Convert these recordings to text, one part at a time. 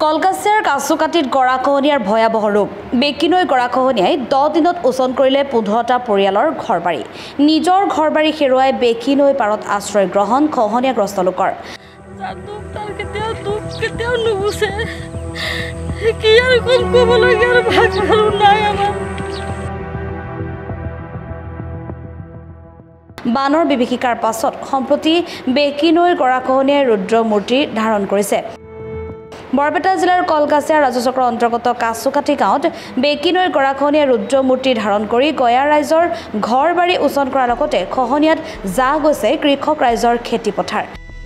কলকাছিয়াৰ কাছুকাটিত গৰাখহনীয়াৰ ভয়াবহ ৰূপ বেকি নৈ গৰাখহনীয়াই 10 দিনত ওচন কৰিলে 15টা পৰিয়ালৰ ঘৰবাৰী নিজৰ ঘৰবাৰী হেৰুৱাই বেকি নৈ পাৰত আশ্ৰয় গ্ৰহণ খহনীয়াগ্ৰস্ত লোকৰ বানৰ বিভীষিকাৰ পাছত সম্প্ৰতি বেকি নৈৰ গৰাখহনীয়াই ৰুদ্ৰ মূৰ্তি ধাৰণ কৰিছে বৰপেটা জিলাৰ কলকাছিয়া ৰাজচক্ৰৰ অন্তৰ্গত কাছুকাটি গাঁৱত বেকি নৈৰ গৰাখহনীয়াই ৰুদ্ৰ মূৰ্তি ধাৰণ কৰি গয়া ৰাইজৰ ঘৰবাৰী ওচন কৰাৰ লগতে খহনীয়াত যা গৈছে কৃষক ৰাইজৰ খেতি পথাৰ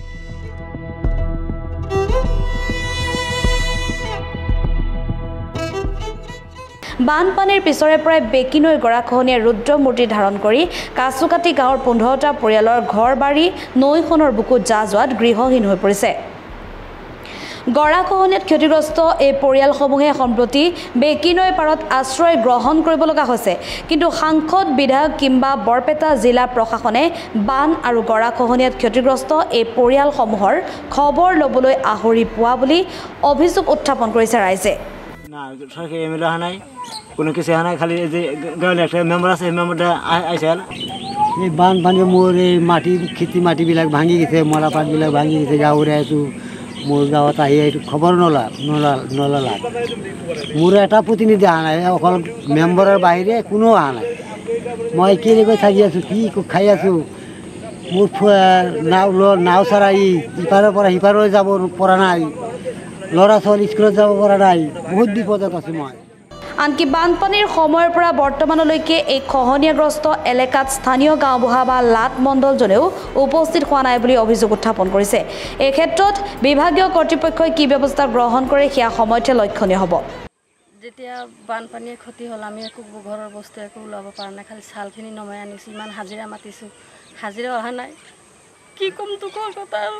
বানপানীৰ পিছৰে পৰাই বেকি নৈৰ গৰাখহনীয়াই ৰুদ্ৰ মূৰ্তি ধাৰণ কৰি কাছুকাটি গাঁৱৰ 15টা পৰিয়ালৰ ঘৰবাৰী নৈখনৰ বুকুত যা যোৱাত গৃহহীন হৈ পৰিছে গৰাখহনীয়াত ক্ষতিগ্ৰস্ত এই পৰিয়ালসমূহে সম্প্ৰতি বেকি নৈ পাৰত আশ্ৰয় গ্ৰহণ কৰিব লগা হৈছে কিন্তু সাংসদ বিধায়ক কিংবা বৰপেটা জিলা প্ৰশাসনে বান আৰু গৰাখহনীয়াত ক্ষতিগ্ৰস্ত এই পৰিয়ালসমূহৰ খবৰ ল'বলৈ আহৰি পোৱা বুলি অভিযোগ উত্থাপন কৰিছে ৰাইজে না সরকারি এমএলএ হানাই কোনো কিছু হানাই খালি যে গাঁৱৰ একটা মেম্বার আছে মেম্বারটা আইছিল এই বানপানী মোৰ এই মাটি খেতি মাটিবিলাক ভাঙি গৈছে মৰা পাতবিলাক ভাঙি গৈছে গাঁৱৰে আছো মোৰ গাঁৱত আহি খবৰ নলালা মোৰ এটা প্ৰতিনিধি অহা নাই অকল মেম্বাৰৰ বাহিৰে কোনো অহা নাই মই কেনেকৈ থাকি আছোঁ কি খাই আছোঁ মোৰ নাও চৰাই ইপাৰৰ পৰা সিপাৰলৈ যাব পৰা নাই ল'ৰা ছোৱালী স্কুলত যাব পৰা নাই বহুত বিপদত আছোঁ মই আনকি বানপানীৰ সময়ৰ পৰা বৰ্তমানলৈকে এই খহনীয়াগ্ৰস্ত এলেকাত স্থানীয় গাঁওবুঢ়া বা লাট মণ্ডলজনেও উপস্থিত হোৱা নাই বুলি অভিযোগ উত্থাপন কৰিছে এই ক্ষেত্ৰত বিভাগীয় কৰ্তৃপক্ষই কি ব্যৱস্থা গ্ৰহণ কৰে সেয়া সময়তে লক্ষণীয় হ'ব যেতিয়া বানপানীৰ ক্ষতি হ'ল আমি একো ঘৰৰ বস্তু একো ওলাব পৰা নাই খালি চালখিনি নমাই আনিছোঁ ইমান হাজিৰা মাতিছোঁ হাজিৰা অহা নাই কি ক'ম দুখৰ কথা আৰু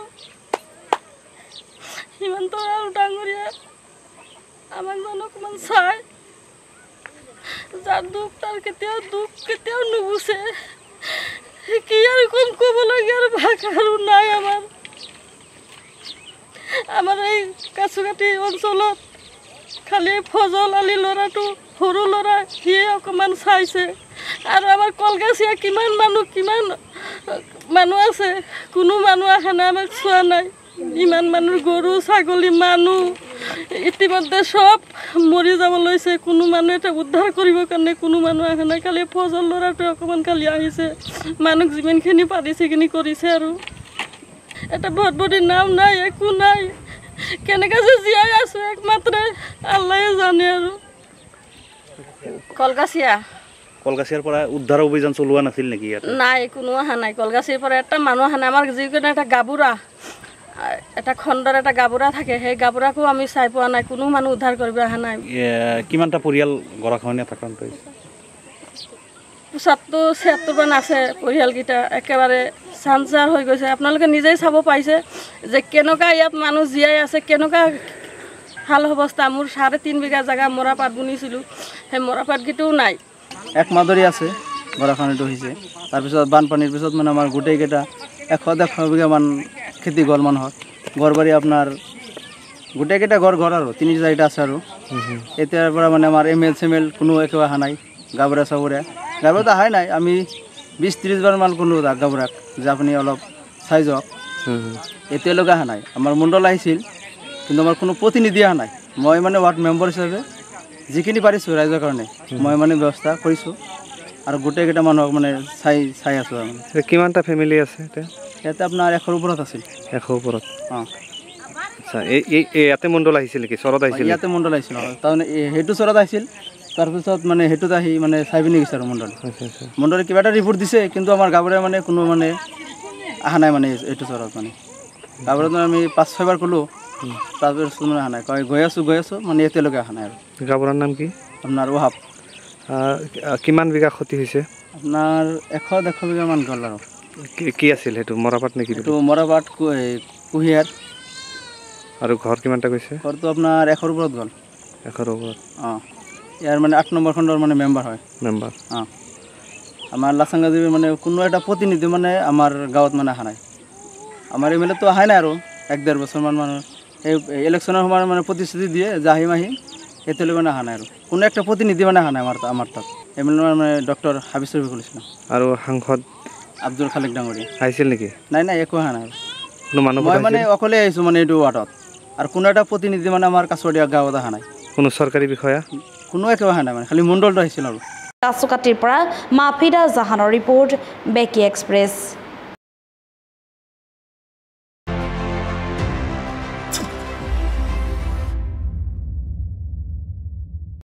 ইমানটো আৰু ডাঙৰীয়া আমাক অকণমান চাই যাৰ দুখ তাৰ কেতিয়াও নুগুচে কি আৰু ক'ব লাগে আৰু ভাষা আৰু নাই আমাৰ এই কাছুকাটি অঞ্চলত খালি ফজল আলি ল'ৰাটো সৰু ল'ৰা সিয়ে অকণমান চাইছে আৰু আমাৰ কলকাছিয়া কিমান মানুহ আছে কোনো মানুহ আহা নাই আমাক চোৱা নাই ইমান মানুহ গৰু ছাগলী মানুহ ইতিমধ্যে সব মৰি যাব লৈছে কোনো মানুহ এটা উদ্ধাৰ কৰিবৰ কাৰণে কোনো মানুহ আহা নাই খালি ফজল ল'ৰাটো অকণমান খালি আহিছে মানুহ যিমানখিনি পাৰিছে সেইখিনি কৰিছে আৰু এটা ভটভটিৰ নাম নাই একো নাই কেনেকৈ যে জীয়াই আছোঁ একমাত্ৰ আল্লাহে জানে আৰু কলকাছিয়াৰ পৰা উদ্ধাৰ অভিযান চলোৱা নাছিল নেকি নাই কোনো অহা নাই কলকাছিয়াৰ পৰা এটা মানুহ অহা নাই আমাৰ যিকোনো এটা গাবুৰা এটা খণ্ডৰ এটা গাবুৰা থাকে সেই গাবুৰাকো আমি চাই পোৱা নাই কোনো মানুহ উদ্ধাৰ কৰিব অহা নাই কিমানটা পৰিয়াল গৰাখহনীয়াত আক্ৰান্ত হৈছে ৭৭মান আছে পৰিয়ালকেইটা একেবাৰে চাঞ্চাৰ হৈ গৈছে আপোনালোকে নিজেই চাব পাইছে যে কেনেকুৱা ইয়াত মানুহ জীয়াই আছে কেনেকুৱা ভাল অৱস্থা মোৰ ৩.৫ বিঘা জেগা মৰাপাট বুনিছিলোঁ সেই মৰাপাটকেইটাও নাই এক মাদৰি আছে গৰাখহনীয়াটো হৈছে তাৰপিছত বানপানীৰ পিছত মানে আমাৰ গোটেইকেইটা ১০০ বিঘামান খেতি গ'ল মানুহৰ ঘৰবাৰী আপোনাৰ গোটেইকেইটা ঘৰ আৰু ৩-৪টা আছে আৰু এতিয়াৰ পৰা মানে আমাৰ এমএল চেমেল কোনো একো অহা নাই গাবৰা গাবৰাত অহাই নাই আমি ২০-৩০ বাৰমান কোনো গাবৰাক যে আপুনি অলপ চাই যাওক এতিয়ালৈকে অহা নাই আমাৰ মণ্ডল আহিছিল কিন্তু আমাৰ কোনো প্ৰতিনিধি অহা নাই মই মানে ৱাৰ্ড মেম্বাৰ হিচাপে যিখিনি পাৰিছোঁ ৰাইজৰ কাৰণে মই মানে ব্যৱস্থা কৰিছোঁ আৰু গোটেইকেইটা মানুহক মানে চাই আছোঁ আৰু কিমানটা ফেমিলি আছে এতিয়া ইয়াতে আপোনাৰ ১০০ৰ ওপৰত আছিল ১০০ৰ ওপৰত অঁ আচ্ছা এই ইয়াতে মণ্ডল আহিছিল নেকি চৰত আহিছিল ইয়াতে মণ্ডল আহিছিল তাৰমানে সেইটো চৰত আহিছিল তাৰপিছত মানে সেইটোত আহি মানে চাই পিনি গৈছে আৰু মণ্ডলে কিবা এটা ৰিপৰ্ট দিছে কিন্তু আমাৰ গাঁৱৰে মানে কোনো মানে অহা নাই মানে এইটো চৰত মানে গাঁৱত আমি ৫-৬ বাৰ ক'লোঁ তাৰপিছত মানে অহা নাই কয় গৈ আছোঁ মানে এতিয়ালৈকে অহা নাই আৰু গাঁৱৰ নাম কি আপোনাৰ ওহাব কিমান বিঘা ক্ষতি হৈছে আপোনাৰ ১০০-১০০ বিঘামান গ'ল আৰু কি আছিল সেইটো মৰাপাট নেকি এইটো মৰাপাট কুঁহিয়াৰ আৰু ঘৰ কিমানটা গৈছে ঘৰটো আপোনাৰ ১০০ৰ ওপৰত গ'ল ১০০ৰ ওপৰত অঁ ইয়াৰ মানে ৮ নম্বৰ খণ্ডৰ মানে মেম্বাৰ হয় অঁ আমাৰ লাচাংগাজীৰ মানে কোনো এটা প্ৰতিনিধি মানে আমাৰ গাঁৱত মানে অহা নাই আমাৰ এমএলএটো অহাই নাই আৰু ১-১.৫ বছৰমান মানুহ এই ইলেকশ্যনৰ সময়ত মানে প্ৰতিশ্ৰুতি দিয়ে যে আহিম এতিয়ালৈকে মানে অহা নাই আৰু কোনো একটা প্ৰতিনিধি মানে অহা নাই আমাৰ তাত এমএলএ মানে ডক্টৰ হাবিজ ৰফিকুল ইছলাম আৰু সাংসদ আব্দুল খালিক ডাঙৰীয়া আহিছিল নেকি? নাই একো অহা নাই কোনো মানুহ মই মানে অকলে আহিছোঁ মানে এইটো ৱাৰ্ডত আৰু কোনো এটা প্ৰতিনিধি মানে আমাৰ কাছৰীয়া গাঁৱত অহা নাই কোনো চৰকাৰী বিষয়া কোনো একো অহা নাই মানে খালি মণ্ডলটো আহিছিল আৰু কাছুকাটিৰ পৰা মাফিদা জাহানৰ ৰিপৰ্ট বেকি এক্সপ্ৰেছ।